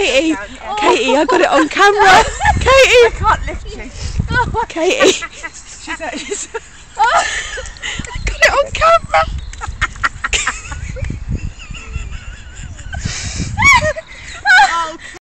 Katy, Katy, I got it on camera. Katy, I can't lift you. Katy. She's